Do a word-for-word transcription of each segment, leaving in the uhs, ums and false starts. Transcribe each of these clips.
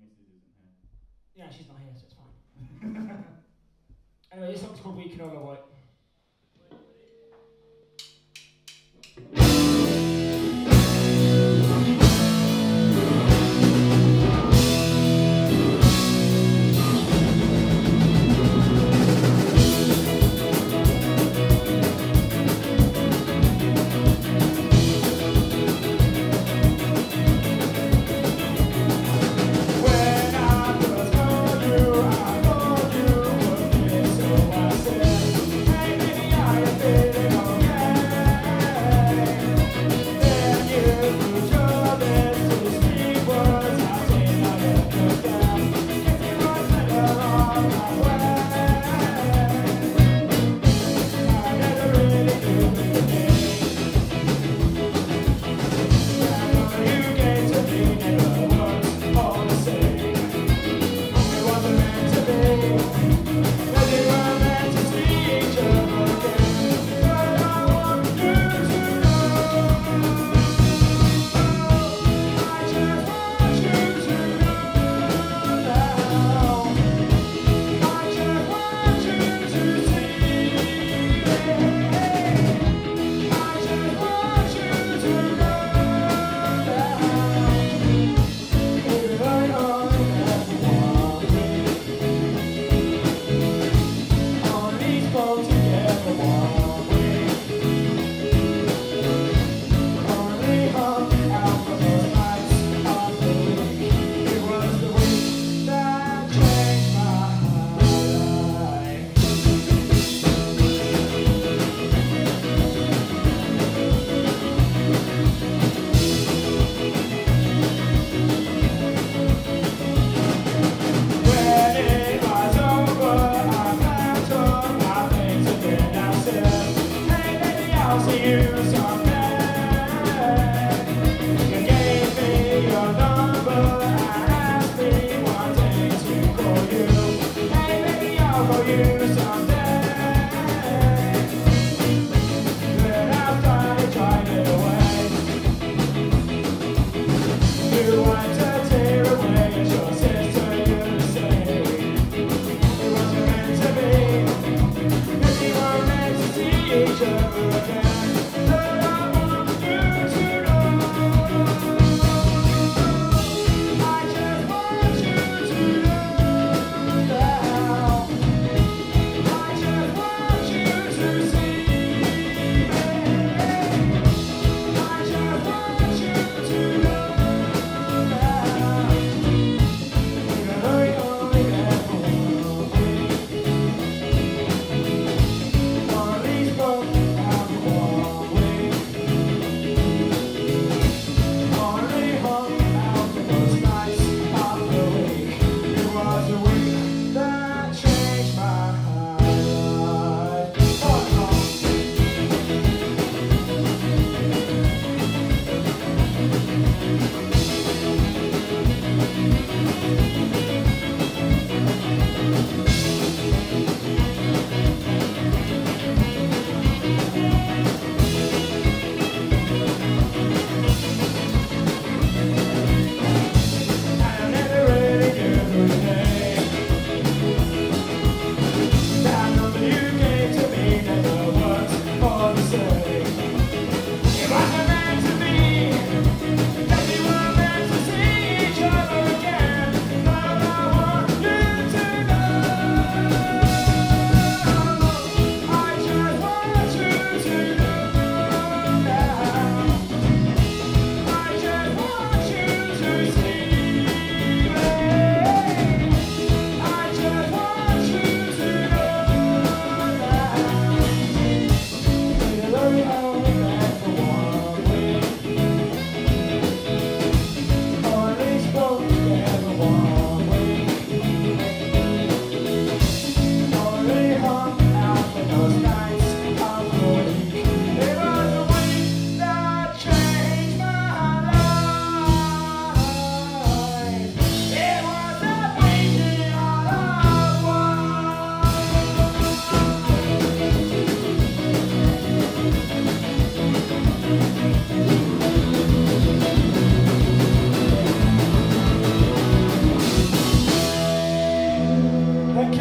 Yeah, she's not here, so it's fine. Anyway, this song's called We Canola White. When I first saw you, I thought you were gay, so I said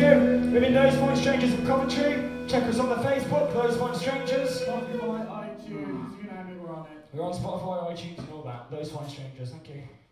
you. We've been Those Fine Strangers from Coventry. Check us on the Facebook, Those Fine Strangers. Spotify, iTunes, you name it, we're on it. We're on Spotify, iTunes and all that. Those Fine Strangers, thank you.